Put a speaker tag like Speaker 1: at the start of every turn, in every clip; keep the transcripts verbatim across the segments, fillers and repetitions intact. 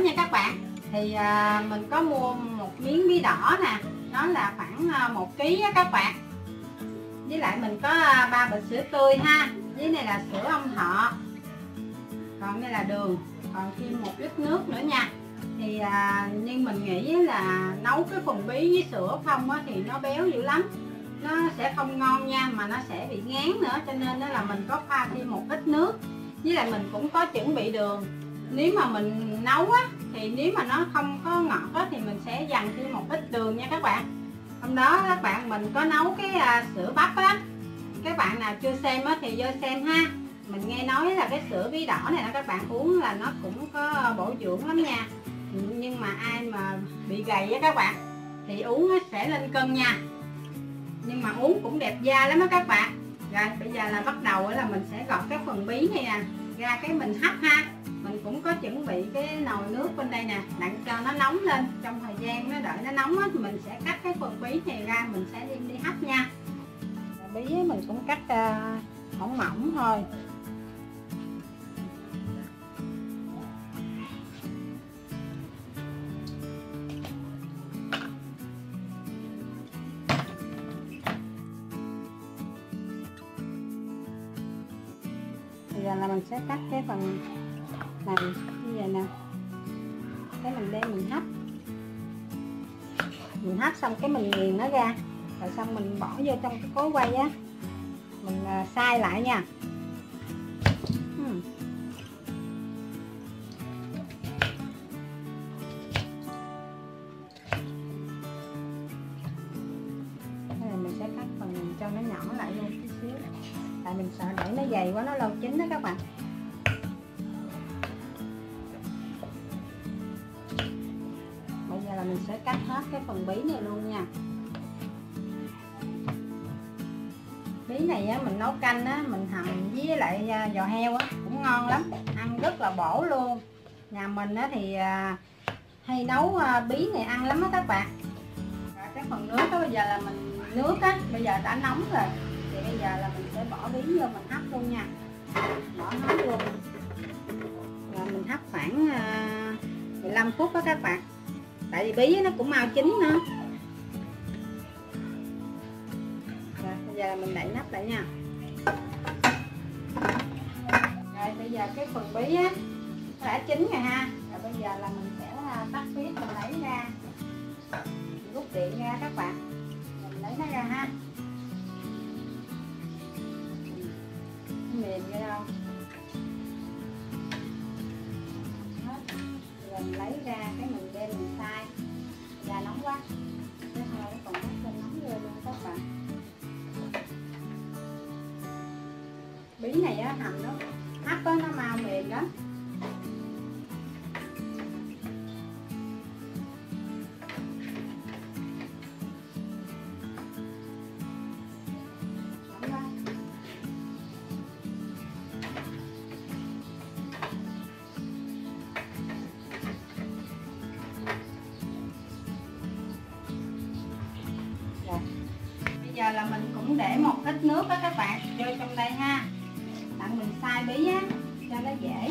Speaker 1: nha các bạn. Thì à, mình có mua một miếng bí đỏ nè, nó là khoảng à, một ký á các bạn. Với lại mình có à, ba bịch sữa tươi ha, với này là sữa ông thọ, còn đây là đường, còn thêm một lít nước nữa nha. Thì à, nhưng mình nghĩ là nấu cái phần bí với sữa không á, thì nó béo dữ lắm, nó sẽ không ngon nha, mà nó sẽ bị ngán nữa, cho nên đó là mình có pha thêm một ít nước. Với lại mình cũng có chuẩn bị đường, nếu mà mình nấu á thì nếu mà nó không có ngọt á thì mình sẽ dằn thêm một ít đường nha các bạn. Hôm đó các bạn mình có nấu cái à, sữa bắp á, các bạn nào chưa xem á thì vô xem ha. Mình nghe nói là cái sữa bí đỏ này đó các bạn uống là nó cũng có bổ dưỡng lắm nha, nhưng mà ai mà bị gầy á các bạn thì uống nó sẽ lên cân nha, nhưng mà uống cũng đẹp da lắm đó các bạn. Rồi bây giờ là bắt đầu là mình sẽ gọt cái phần bí này nè ra, cái mình hấp ha. Mình cũng có chuẩn bị cái nồi nước bên đây nè, đặng cho nó nóng lên. Trong thời gian nó đợi nó nóng á, thì mình sẽ cắt cái phần bí này ra, mình sẽ đem đi hấp nha. Bí mình cũng cắt uh, mỏng mỏng thôi. Bây giờ là mình sẽ cắt cái phần này như vậy nè, cái mình đem mình hấp, mình hấp xong cái mình nghiền nó ra, rồi xong mình bỏ vô trong cái cối quay á, mình xay lại nha. Đây là mình sẽ cắt phần cho nó nhỏ lại luôn chút xíu, tại mình sợ để nó dày quá nó lâu chín đó các bạn. Bây giờ là mình sẽ cắt hết cái phần bí này luôn nha. Bí này á, mình nấu canh á, mình hầm với lại giò heo á, cũng ngon lắm, ăn rất là bổ luôn. Nhà mình á thì hay nấu bí này ăn lắm á các bạn. Rồi cái phần nước đó, bây giờ là mình nước á bây giờ đã nóng rồi, thì bây giờ là mình sẽ bỏ bí vô mình hấp luôn nha. Bỏ hết luôn, rồi mình hấp khoảng mười lăm phút đó các bạn, tại vì bí nó cũng mau chín nữa. Rồi bây giờ mình đậy nắp lại nha. Rồi bây giờ cái phần bí á đã chín rồi ha. Rồi bây giờ là mình sẽ tắt bếp, mình lấy ra, mình rút điện ra các bạn, mình lấy nó ra ha. Mềm ra đâu hết. Rồi mình lấy ra cái mình đem mình xay, da nóng quá, cái hơi nó còn bắt lên nóng lên luôn các bạn. Bí này á hầm nó hấp á nó mau mềm đó. Bây giờ là mình cũng để một ít nước đó các bạn vô trong đây ha, đặng mình xay bí á cho nó dễ.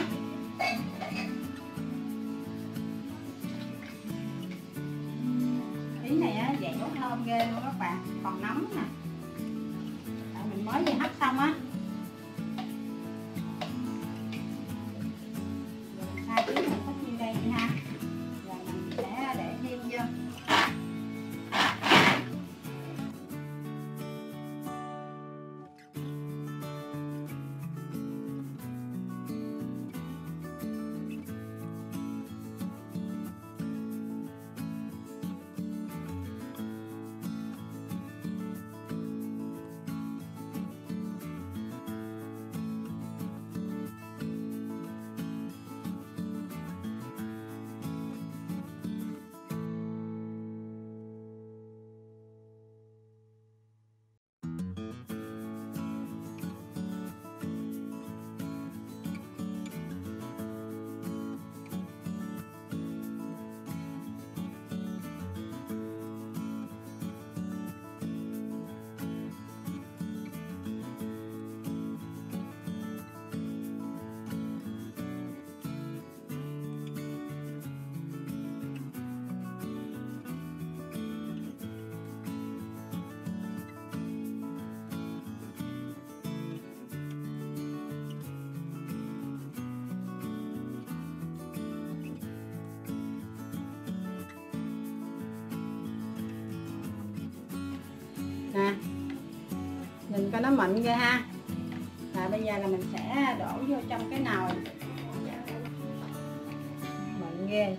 Speaker 1: Bí này á dẻo thơm ghê luôn các bạn, còn nóng nè, tại mình mới vừa hấp xong á. Rồi mình xay bí mình thích như đây ha, rồi mình sẽ để thêm vô. nè, nhìn coi nó mịn ghê ha. Và bây giờ là mình sẽ đổ vô trong cái nồi. Mịn ghê.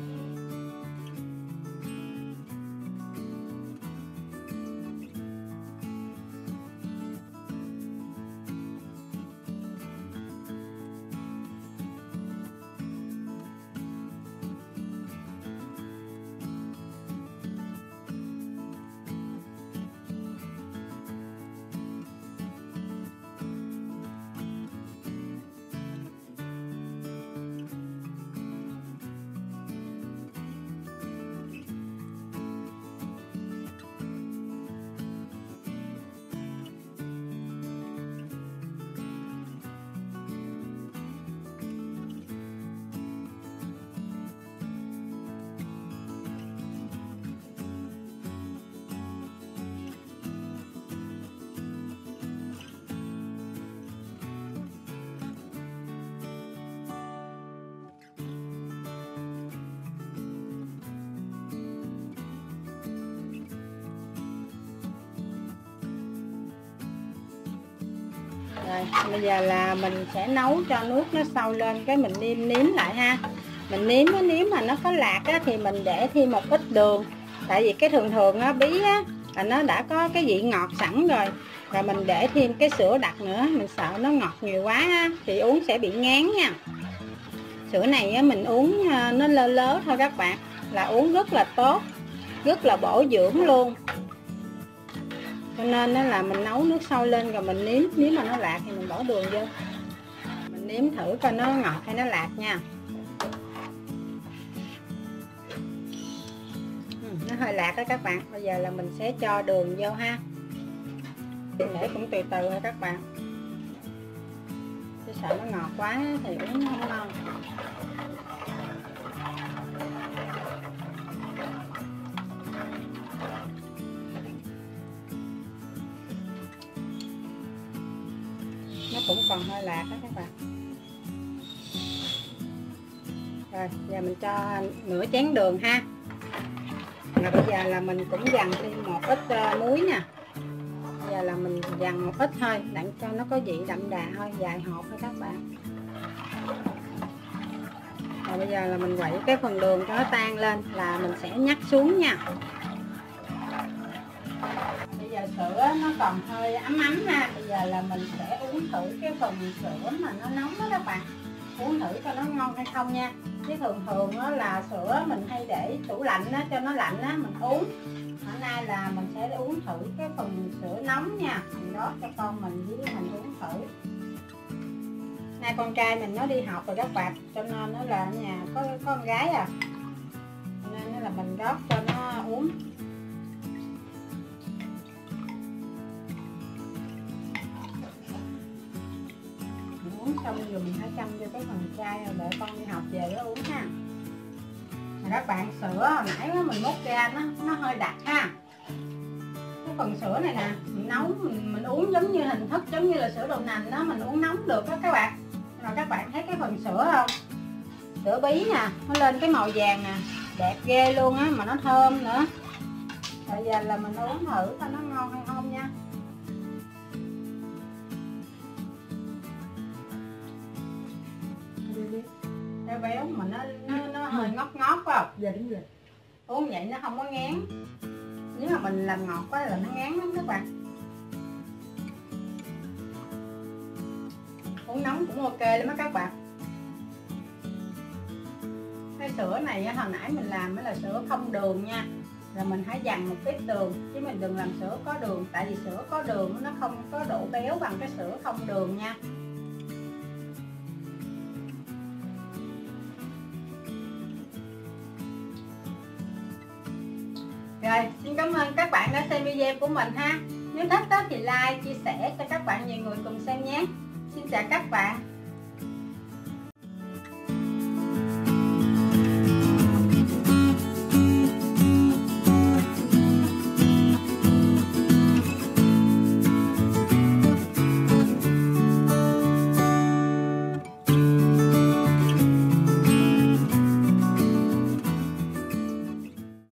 Speaker 1: Rồi, bây giờ là mình sẽ nấu cho nước nó sôi lên, cái mình nêm nếm lại ha. Mình nếm nó, nếu mà nó có lạc á, thì mình để thêm một ít đường. Tại vì cái thường thường á, bí á, là nó đã có cái vị ngọt sẵn rồi. Rồi mình để thêm cái sữa đặc nữa, mình sợ nó ngọt nhiều quá á, thì uống sẽ bị ngán nha. Sữa này á, mình uống nó lơ lớ thôi các bạn, là uống rất là tốt, rất là bổ dưỡng luôn. Cho nên đó là mình nấu nước sôi lên rồi mình nếm, nếu mà nó lạc thì mình bỏ đường vô. Mình nếm thử coi nó ngọt hay nó lạc nha. Ừ, nó hơi lạc đó các bạn. Bây giờ là mình sẽ cho đường vô ha. Để cũng từ từ thôi các bạn. Chứ sợ nó ngọt quá thì uống không ngon. Nó cũng còn hơi lạc đó các bạn. Rồi giờ mình cho nửa chén đường ha. Rồi bây giờ là mình cũng dằn thêm một ít uh, muối nha. Bây giờ là mình dằn một ít thôi, để cho nó có vị đậm đà thôi, vài hộp thôi các bạn. Rồi bây giờ là mình quậy cái phần đường cho nó tan lên là mình sẽ nhắc xuống nha. Bây giờ sữa nó còn hơi ấm ấm ha. Bây giờ là mình sẽ uống thử cái phần sữa mà nó nóng đó các bạn. Uống thử cho nó ngon hay không nha. Chứ thường thường đó là sữa mình hay để tủ lạnh đó, cho nó lạnh á mình uống. Hôm nay là mình sẽ uống thử cái phần sữa nóng nha. Mình đót cho con mình với mình uống thử. Nay con trai mình nó đi học rồi các bạn, cho nên nó là ở nhà có có con gái à, cho nên nó là mình đót cho nó uống. Uống xong rồi mình phải chăm vô cái phần chai rồi để con đi học về nó uống ha. Mà các bạn, sữa hồi nãy mình múc ra nó nó hơi đặc ha. Cái phần sữa này nè, mình nấu mình, mình uống giống như hình thức giống như là sữa đậu nành đó, mình uống nóng được đó các bạn. Rồi các bạn thấy cái phần sữa không? Sữa bí nè, nó lên cái màu vàng nè, đẹp ghê luôn á, mà nó thơm nữa. Bây giờ là mình uống thử coi nó ngon hay không nha. Cái béo mà nó nó, nó hơi ngót ngót phải không?
Speaker 2: Dạ đúng rồi.
Speaker 1: Uống vậy nó không có ngán. Nếu mà mình làm ngọt quá là nó ngán lắm các bạn. Uống nóng cũng ok lắm á các bạn. Cái sữa này hồi nãy mình làm mới là sữa không đường nha. Rồi mình hãy dằn một ít đường, chứ mình đừng làm sữa có đường. Tại vì sữa có đường nó không có độ béo bằng cái sữa không đường nha. Rồi, xin cảm ơn các bạn đã xem video của mình ha. Nếu thích thì like, chia sẻ cho các bạn nhiều người cùng xem nhé. Xin chào các bạn.